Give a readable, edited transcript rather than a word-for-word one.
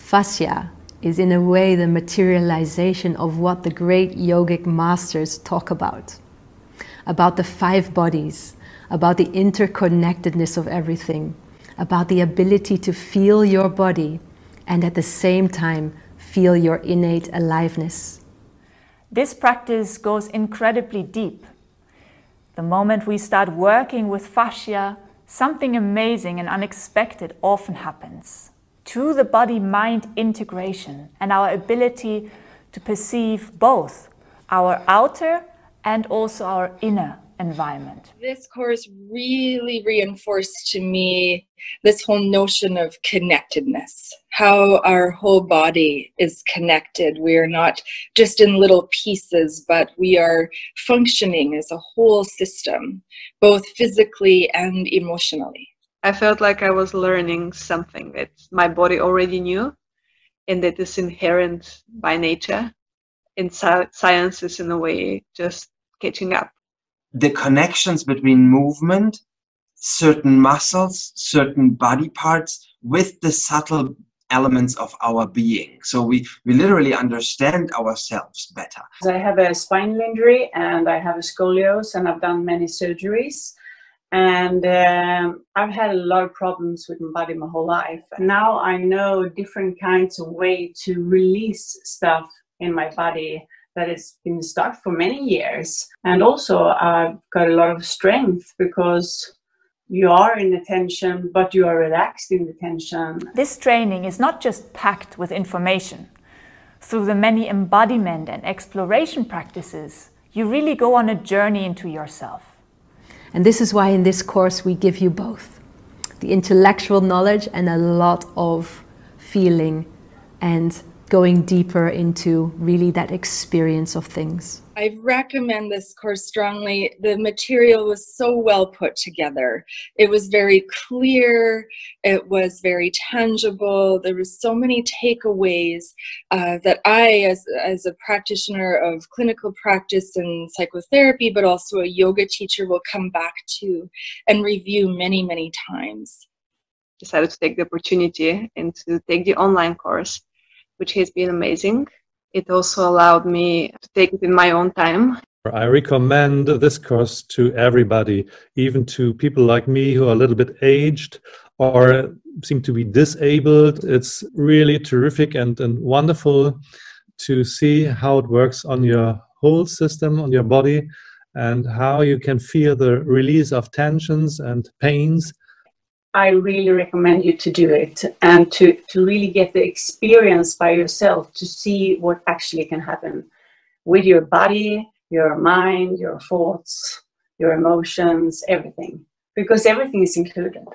Fascia is in a way the materialization of what the great yogic masters talk about the 5 bodies, about the interconnectedness of everything, about the ability to feel your body and at the same time feel your innate aliveness. This practice goes incredibly deep. The moment we start working with fascia, something amazing and unexpected often happens. To the body-mind integration and our ability to perceive both our outer and also our inner environment. This course really reinforced to me this whole notion of connectedness, how our whole body is connected. We are not just in little pieces, but we are functioning as a whole system, both physically and emotionally. I felt like I was learning something that my body already knew and that is inherent by nature. And science is in a way just catching up. The connections between movement, certain muscles, certain body parts with the subtle elements of our being. So we literally understand ourselves better. I have a spinal injury and I have a scoliosis and I've done many surgeries. And I've had a lot of problems with my body my whole life. Now I know different kinds of ways to release stuff in my body that has been stuck for many years. And also I've got a lot of strength because you are in the tension, but you are relaxed in the tension. This training is not just packed with information. Through the many embodiment and exploration practices, you really go on a journey into yourself. And this is why in this course we give you both the intellectual knowledge and a lot of feeling and going deeper into really that experience of things. I recommend this course strongly. The material was so well put together. It was very clear. It was very tangible. There were so many takeaways that I, as a practitioner of clinical practice and psychotherapy, but also a yoga teacher, will come back to and review many, many times. Decided to take the opportunity and to take the online course, which has been amazing. It also allowed me to take it in my own time. I recommend this course to everybody, even to people like me who are a little bit aged or seem to be disabled. It's really terrific and wonderful to see how it works on your whole system, on your body, and how you can feel the release of tensions and pains. I really recommend you to do it and to really get the experience by yourself to see what actually can happen with your body, your mind, your thoughts, your emotions, everything. Because everything is included.